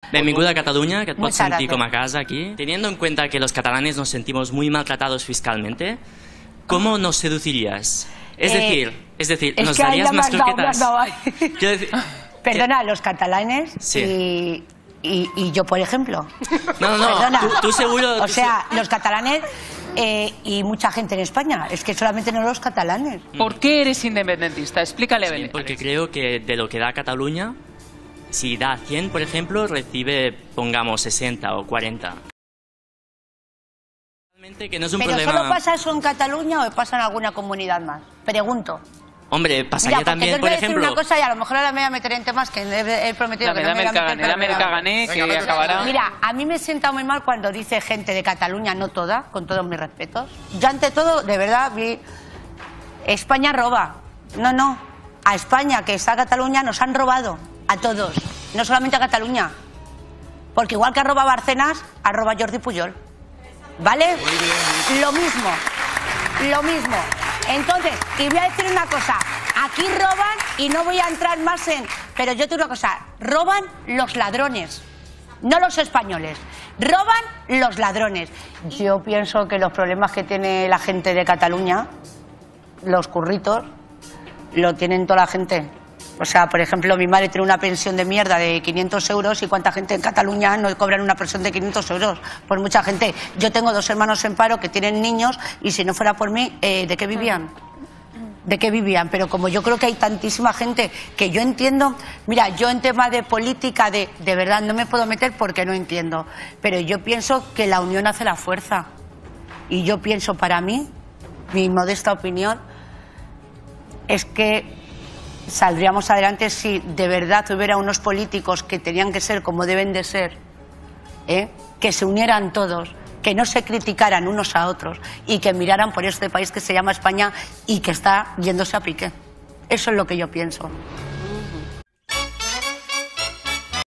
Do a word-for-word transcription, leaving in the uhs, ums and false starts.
Benvinguda a Cataluña, que et pots Muchas sentir gracias. como a casa aquí. Teniendo en cuenta que los catalanes nos sentimos muy maltratados fiscalmente, ¿cómo nos seducirías? Es Eh, decir, es decir, es ¿nos que ahí darías ya más me has dado, me has croquetas? dado ahí. Quiero decir, Perdona, los catalanes Sí. y, y, y yo, por ejemplo. No, no, no, Perdona. tú, tú seguro... O tú sea, los catalanes eh, y mucha gente en España. Es que solamente no los catalanes. ¿Por qué eres independentista? Explícale, Sí, Belén. porque creo que de lo que da Cataluña, si da cien, por ejemplo, recibe, pongamos, sesenta o cuarenta. Realmente que no es un ¿Pero problema... solo pasa eso en Cataluña o pasa en alguna comunidad más? Pregunto. Hombre, pasaría Mira, porque también, yo por te voy a decir ejemplo... una cosa y a lo mejor ahora me voy a meter en temas que he, he prometido Dame, que no dame me el voy a meter. cagané, dame el pero me voy a cagané, meter. que acabará. Mira, a mí me sienta muy mal cuando dice gente de Cataluña, no toda, con todos mis respetos. Yo ante todo, de verdad, vi... España roba. No, no. A España, que está Cataluña, nos han robado. A todos. No solamente a Cataluña. Porque igual que arroba Bárcenas, arroba Jordi Pujol. ¿Vale? Lo mismo. Lo mismo. Entonces, y voy a decir una cosa. Aquí roban, y no voy a entrar más en... Pero yo te digo una cosa. Roban los ladrones. No los españoles. Roban los ladrones. Yo pienso que los problemas que tiene la gente de Cataluña, los curritos, lo tienen toda la gente. O sea, por ejemplo, mi madre tiene una pensión de mierda de quinientos euros y cuánta gente en Cataluña no cobran una pensión de quinientos euros. Por mucha gente. Yo tengo dos hermanos en paro que tienen niños y si no fuera por mí, eh, ¿de qué vivían? ¿De qué vivían? Pero como yo creo que hay tantísima gente que yo entiendo... Mira, yo en tema de política, de, de verdad, no me puedo meter porque no entiendo. Pero yo pienso que la unión hace la fuerza. Y yo pienso, para mí, mi modesta opinión, es que saldríamos adelante si de verdad hubiera unos políticos que tenían que ser como deben de ser, ¿eh? Que se unieran todos, que no se criticaran unos a otros y que miraran por este país que se llama España y que está yéndose a pique. Eso es lo que yo pienso.